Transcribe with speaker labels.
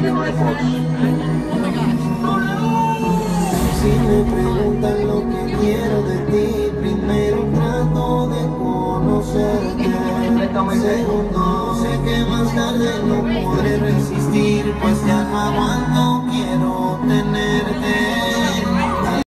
Speaker 1: Premium Records.
Speaker 2: Si me preguntan lo que quiero de ti, primero trato de conocerte. Segundo, sé que más tarde no podré resistir, pues ya no aguanto, quiero tener.